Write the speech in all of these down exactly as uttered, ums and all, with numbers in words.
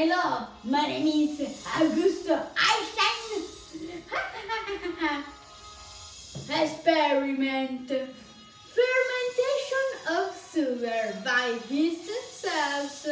Hello, my name is Augusto Einstein. Experiment. Fermentation of sugar by yeast cells.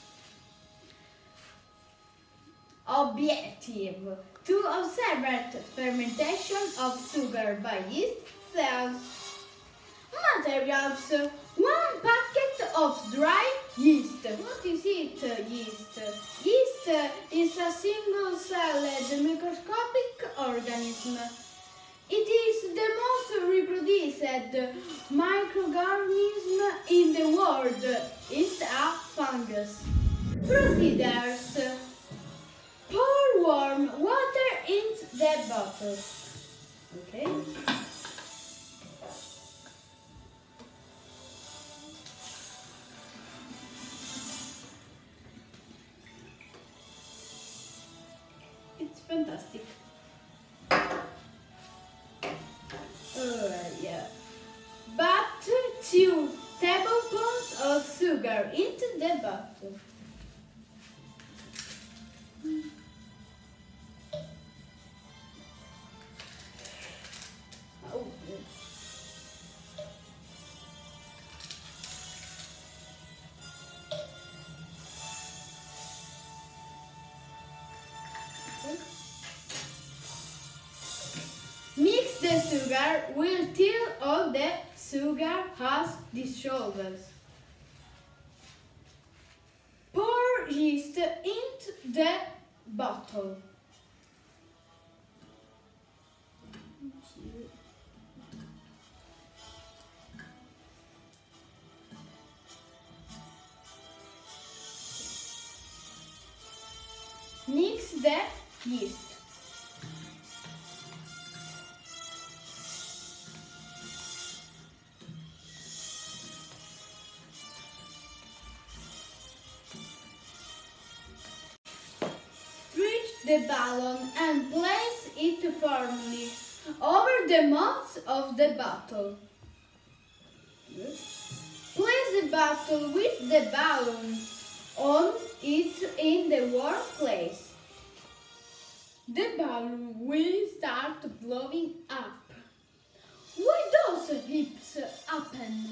Objective: to observe fermentation of sugar by yeast cells. Materials: one packet of dry yeast. What is it, yeast? Yeast is a single-celled microscopic organism. It is the most reproduced microorganism in the world. It's a fungus. Procedures: pour warm water into the bottle. Okay. It's fantastic. Uh, yeah. But two tablespoons of sugar into the bottle. Oh. Mix the sugar until all the sugar has dissolved. Pour yeast into the bottle. Mix the yeast. The balloon and place it firmly over the mouth of the bottle. Place the bottle with the balloon on it in the warm place. The balloon will start blowing up. Why does it happen?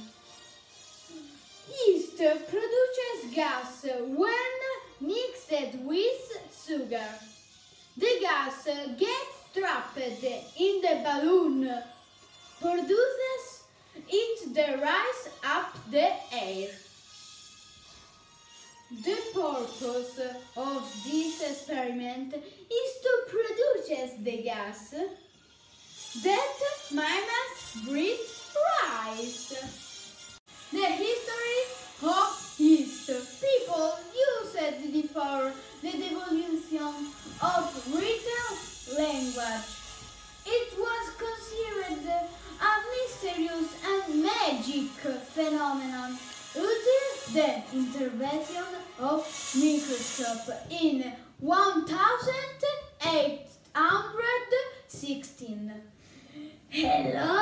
Yeast produces gas when mixed with sugar. The gas gets trapped in the balloon, produces it the rise up the air. The purpose of this experiment is to produce the gas that mammals breathe rise. The history of yeast. People used it before the evolution of written language. It was considered a mysterious and magic phenomenon until the intervention of microscope in one thousand eight hundred sixteen. Hello,